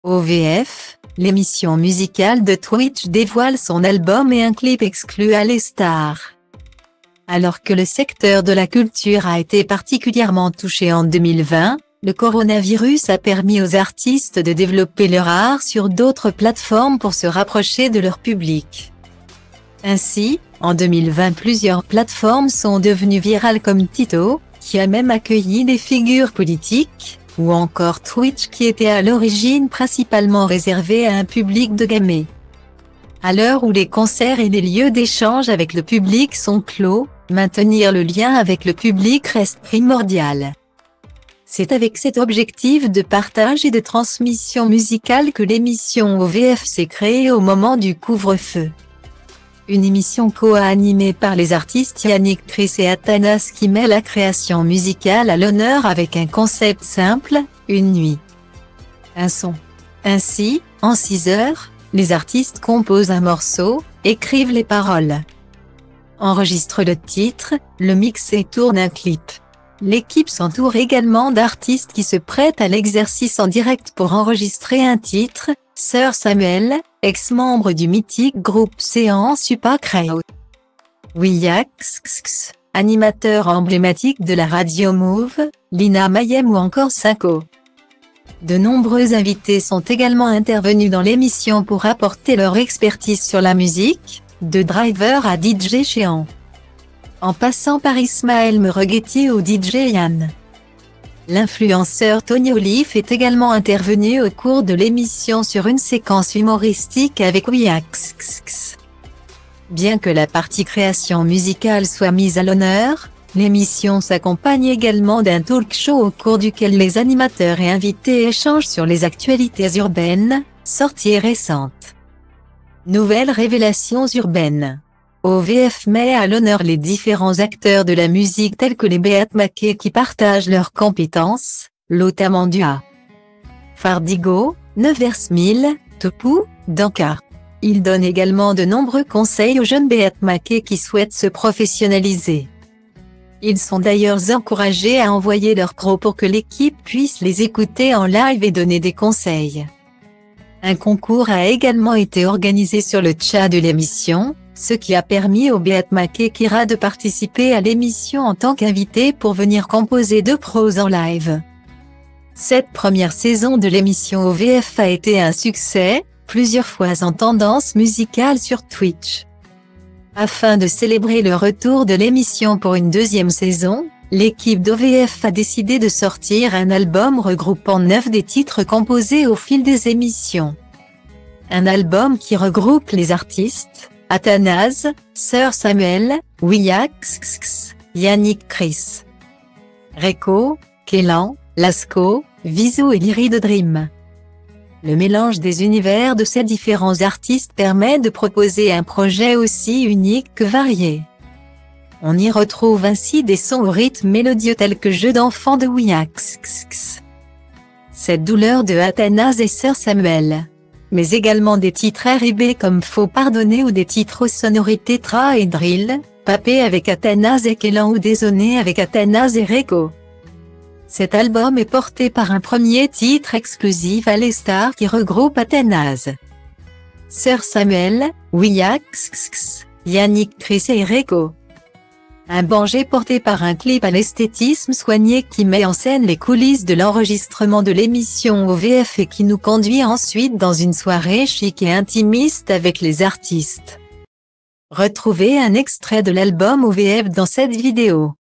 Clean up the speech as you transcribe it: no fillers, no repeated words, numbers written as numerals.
OVF, l'émission musicale de Twitch dévoile son album et un clip exclu à les stars. Alors que le secteur de la culture a été particulièrement touché en 2020, le coronavirus a permis aux artistes de développer leur art sur d'autres plateformes pour se rapprocher de leur public. Ainsi, en 2020 plusieurs plateformes sont devenues virales comme Tito, qui a même accueilli des figures politiques, ou encore Twitch qui était à l'origine principalement réservé à un public de gamers. À l'heure où les concerts et les lieux d'échange avec le public sont clos, maintenir le lien avec le public reste primordial. C'est avec cet objectif de partage et de transmission musicale que l'émission OVF s'est créée au moment du couvre-feu. Une émission co-animée par les artistes Yannick Chris et Athanas qui met la création musicale à l'honneur avec un concept simple, une nuit, un son. Ainsi, en 6 heures, les artistes composent un morceau, écrivent les paroles, enregistrent le titre, le mixent et tournent un clip. L'équipe s'entoure également d'artistes qui se prêtent à l'exercice en direct pour enregistrer un titre, Sir Samuel, ex-membre du mythique groupe Séance Super Crowd. Wiax, animateur emblématique de la radio Move, Lina Mayem ou encore Cinco. De nombreux invités sont également intervenus dans l'émission pour apporter leur expertise sur la musique, de driver à DJ Chéan, en passant par Ismaël Mereghetti ou DJ Yann. L'influenceur Tony Olive est également intervenu au cours de l'émission sur une séquence humoristique avec Wiax. Bien que la partie création musicale soit mise à l'honneur, l'émission s'accompagne également d'un talk show au cours duquel les animateurs et invités échangent sur les actualités urbaines, sorties récentes. Nouvelles révélations urbaines. OVF met à l'honneur les différents acteurs de la musique tels que les Beat Mackey qui partagent leurs compétences, notamment Dua, Fardigo, Nevers 1000, Topou, Danka. Il donne également de nombreux conseils aux jeunes Beat Mackey qui souhaitent se professionnaliser. Ils sont d'ailleurs encouragés à envoyer leurs pros pour que l'équipe puisse les écouter en live et donner des conseils. Un concours a également été organisé sur le chat de l'émission, ce qui a permis au Beat Mackey Kira de participer à l'émission en tant qu'invité pour venir composer 2 pros en live. Cette première saison de l'émission OVF a été un succès, plusieurs fois en tendance musicale sur Twitch. Afin de célébrer le retour de l'émission pour une 2e saison, l'équipe d'OVF a décidé de sortir un album regroupant 9 des titres composés au fil des émissions. Un album qui regroupe les artistes Athanas, Sir Samuel, Wiax, Yannick Chris, Reco, Kélan, Lasco, Visou et Lyri de Dream. Le mélange des univers de ces différents artistes permet de proposer un projet aussi unique que varié. On y retrouve ainsi des sons au rythme mélodieux tels que Jeux d'enfants de Wiax, Cette douleur de Athanas et Sir Samuel, mais également des titres R&B comme Faut pardonner ou des titres aux sonorités tra et drill, Papé avec Athanas et Kélan ou Désolé avec Athanas et Reco. Cet album est porté par un premier titre exclusif à les stars qui regroupe Athanas, Sir Samuel, Wiax, Yannick Chris et Reco. Un banjé porté par un clip à l'esthétisme soigné qui met en scène les coulisses de l'enregistrement de l'émission OVF et qui nous conduit ensuite dans une soirée chic et intimiste avec les artistes. Retrouvez un extrait de l'album OVF dans cette vidéo.